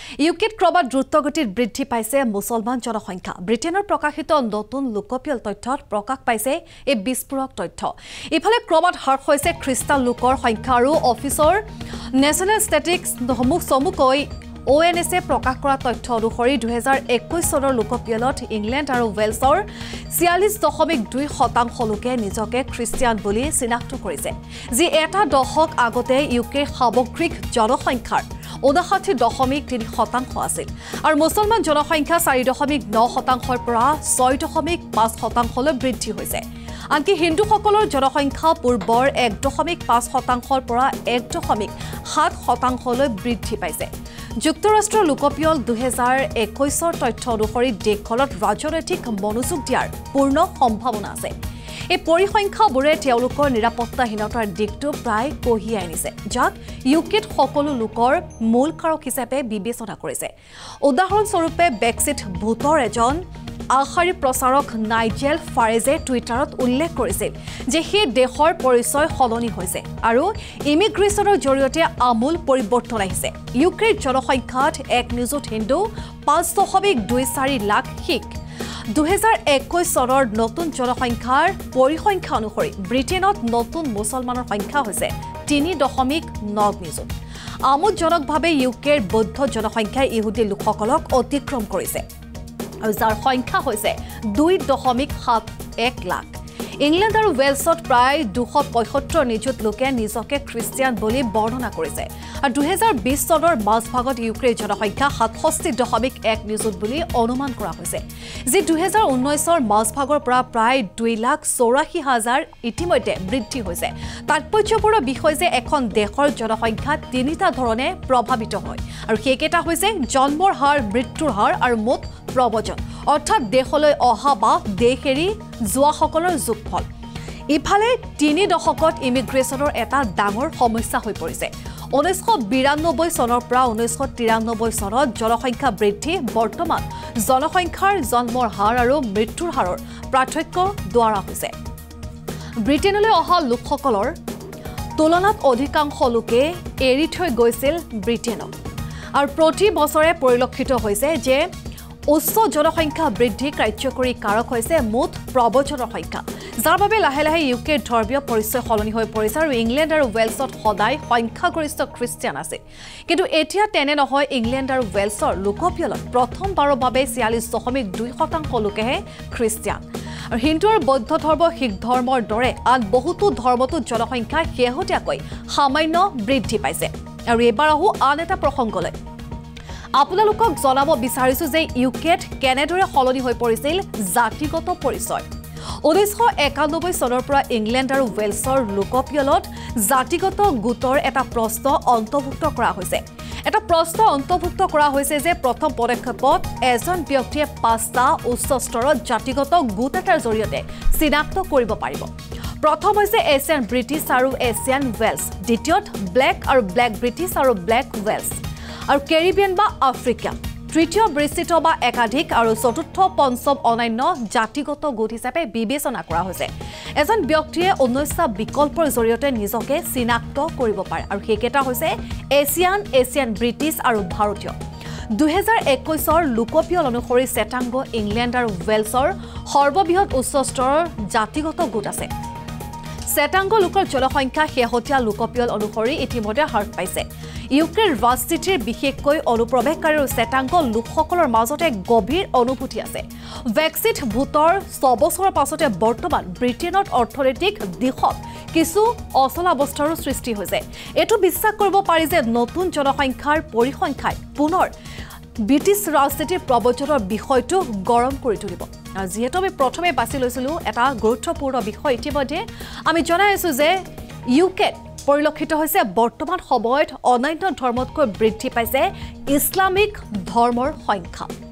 ইউকেত ক্ৰমাৎ দ্ৰুতগতিত বৃদ্ধি পাইছে মুছলমান জনসংখ্যা। ব্ৰিটেনৰ প্ৰকাশিত নতুন লোকপিয়ল তথ্যত প্ৰকাশ পাইছে এই বিস্ফোৰক তথ্য। ইফালে ক্ৰমাৎ হ্ৰাস হৈছে খ্ৰীষ্টান লোকৰ সংখ্যা আৰু অফিচৰ নেশ্যনেল ষ্টেটিষ্টিক্স চমুকৈ ONS প্ৰকাশ কৰা তথ্য অনুসৰি 2021 চনৰ লোকপিয়লত ইংলেণ্ড আৰু ৱেলছৰ 46.2% লোকে নিজকে খ্ৰীষ্টিয়ান বুলি চিনাক্ত কৰিছে, যি এটা দশক আগতে ইউকেৰ সামগ্ৰিক জনসংখ্যাৰ 59.3% আছিল আৰু মুছলমান জনসংখ্যা 4.9%ৰ পৰা 6.5%লৈ বৃদ্ধি হৈছে। আনকি হিন্দুসকলৰ জনসংখ্যা পূৰ্বৰ 1.5%ৰ পৰা 1.7%লৈ বৃদ্ধি পাইছে। যুক্তৰাষ্ট্ৰৰ লোকপিয়ল 2021 তথ্য অনুসৰি দেশখনত ৰাজনৈতিক মনোযোগ দিয়াৰ পূৰ্ণ সম্ভাৱনা আছে। এই পৰিসংখ্যাবোৰে তেওঁলোকৰ নিৰাপত্তাহীনতাৰ দিশটো প্ৰায় কঢ়িয়াই আনিছে, যাক ইউকেত সকলো লোকৰ মূল কাৰক হিচাপে বিবেচনা কৰিছে। উদাহৰণস্বৰূপে ব্ৰেক্সিট ভোটৰ এজন আগশাৰী প্ৰচাৰক নাইজেল ফাৰেজে টুইটাৰত উল্লেখ কৰিছিল যে সেই দেশৰ পৰিচয় সলনি হৈছে আৰু ইমিগ্ৰেশ্যনৰ জৰিয়তে আমূল পৰিৱৰ্তন আহিছে। ইউকেৰ জনসংখ্যাত এক নিযুত হিন্দু, 5.24 লাখ শিখ। 2021 চনৰ নতুন জনসংখ্যাৰ পৰিসংখ্যা অনুসৰি ব্ৰিটেইনত নতুন মুছলমানৰ সংখ্যা হৈছে 3.9 নিযুত। আমোদজনকভাৱে ইউকেৰ বৌদ্ধ জনসংখ্যাই ইহুদী লোকসকলক অতিক্ৰম কৰিছে আৰু যাৰ সংখ্যা হৈছে 2.71 লাখ। ইংলেণ্ড আৰু ৱেলছত প্ৰায় 275 নিযুত লোকে নিজকে খ্ৰীষ্টিয়ান বুলি বৰ্ণনা কৰিছে আৰু 2020 চনৰ মাজভাগত ইউকেৰ জনসংখ্যা 67.1 নিযুত বুলি অনুমান কৰা হৈছে, যি 2019 মাজভাগৰ পৰা প্ৰায় 2,84,000 ইতিমধ্যে বৃদ্ধি হৈছে। তাৎপৰ্যপূৰ্ণ বিষয় যে এখন দেশৰ জনসংখ্যা তিনিটা ধৰণে প্ৰভাৱিত হয় আৰু সেইকেইটা হৈছে জন্মৰ হাৰ, মৃত্যুৰ হাৰ আৰু মুঠ প্ৰব্ৰজন, অৰ্থাৎ দেশলৈ অহা বা দেশ এৰি যোৱাসকলৰ যোগফল। ইফালে 3 দশকত ইমিগ্ৰেশ্যনৰ এটা ডাঙৰ সমস্যা হৈ পৰিছে। 1992 চনৰ পৰা 1993 চনত জনসংখ্যা বৃদ্ধি বৰ্তমান জনসংখ্যাৰ জন্মৰ হাৰ আৰু মৃত্যুৰ হাৰৰ পাৰ্থক্য দ্বাৰা হৈছে। ব্ৰিটেইনলৈ অহা লোকসকলৰ তুলনাত অধিকাংশ লোকে এৰি থৈ গৈছিল ব্ৰিটেইনক আৰু প্ৰতি বছৰে পৰিলক্ষিত হৈছে যে উচ্চ জনসংখ্যা বৃদ্ধি কাৰ্যকৰী কাৰক হৈছে মুঠ প্ৰব্ৰজনৰ সংখ্যা, যাৰ বাবে লাহে লাহে ইউকেৰ ধৰ্মীয় পৰিচয় সলনি হৈ পৰিছে আৰু ইংলেণ্ড আৰু ৱেলছত সদায় সংখ্যাগৰিষ্ঠ খ্ৰীষ্টিয়ান আছে। কিন্তু এতিয়া তেনে নহয়। ইংলেণ্ড আৰু ৱেলছৰ লোকপিয়লত প্ৰথমবাৰৰ বাবে 46.2% লোকেহে খ্ৰীষ্টিয়ান আৰু হিন্দু আৰু বৌদ্ধ ধৰ্ম, শিখ ধৰ্মৰ দৰে আন বহুতো ধৰ্মতো জনসংখ্যা শেহতীয়াকৈ সামান্য বৃদ্ধি পাইছে। আৰু এইবাৰ আহো আন এটা প্ৰসংগলৈ। আপোনালোকক জনাব বিচাৰিছো যে ইউকেত কেনেদৰে সলনি হৈ পৰিছিল জাতিগত পৰিচয়। 1991 চনৰ পৰা ইংলেণ্ড আৰু ৱেলছৰ লোকপিয়লত জাতিগত গোটৰ এটা প্ৰশ্ন অন্তৰ্ভুক্ত কৰা হৈছে। এটা প্ৰশ্ন অন্তৰ্ভুক্ত কৰা হৈছে যে প্ৰথম পদক্ষেপত এজন ব্যক্তিয়ে 5টা উচ্চ স্তৰত জাতিগত গোট এটাৰ জৰিয়তে চিনাক্ত কৰিব পাৰিব। প্ৰথম হৈছে এছিয়ান ব্ৰিটিছ আৰু এছিয়ান ৱেলছ, দ্বিতীয়ত ব্লেক আৰু ব্লেক ব্ৰিটিছ আৰু ব্লেক ৱেলছ আৰু কেৰিবিয়ান বা আফ্ৰিকা, তৃতীয় বিস্তৃত বা একাধিক আৰু চতুৰ্থ পঞ্চম অন্যান্য জাতিগত গোট হিচাপে বিবেচনা কৰা হৈছে। এজন ব্যক্তিয়ে 19টা বিকল্পৰ জৰিয়তে নিজকে চিনাক্ত কৰিব পাৰে আৰু সেইকেইটা হৈছে এছিয়ান ব্ৰিটিছ আৰু ভাৰতীয়। 2021 লোকপিয়ল অনুসৰি শ্বেতাংগ ইংলেণ্ড আৰু ৱেলছৰ সৰ্ববৃহৎ উচ্চ স্তৰৰ জাতিগত গোট আছে। শ্বেতাংগ লোকৰ জনসংখ্যা শেহতীয়া লোকপিয়ল অনুসৰি ইতিমধ্যে হ্ৰাস পাইছে। ইউকেৰ ৰাজনীতিৰ বিশেষকৈ অনুপ্ৰৱেশকাৰী আৰু শ্বেতাংগ লোকসকলৰ মাজত এক গভীৰ অনুভূতি আছে। ব্ৰেক্সিট ভোটৰ 6 বছৰৰ পাছতে বৰ্তমান ব্ৰিটেইনত অৰ্থনৈতিক দিশত কিছু অচলাৱস্থাৰো সৃষ্টি হৈছে। এইটো বিশ্বাস কৰিব পাৰি যে নতুন জনসংখ্যাৰ পৰিসংখ্যাই পুনৰ ব্ৰিটিছ ৰাজনীতিৰ প্ৰব্ৰজনৰ বিষয়টো গৰম কৰি তুলিব। আৰু যিহেতু আমি প্ৰথমে বাছি লৈছিলোঁ এটা গুৰুত্বপূৰ্ণ বিষয়, ইতিমধ্যে আমি জনাই আছোঁ যে ইউকেত পৰিলক্ষিত হৈছে বৰ্তমান সময়ত অন্যান্য ধৰ্মতকৈ বৃদ্ধি পাইছে ইছলামিক ধৰ্মৰ সংখ্যা।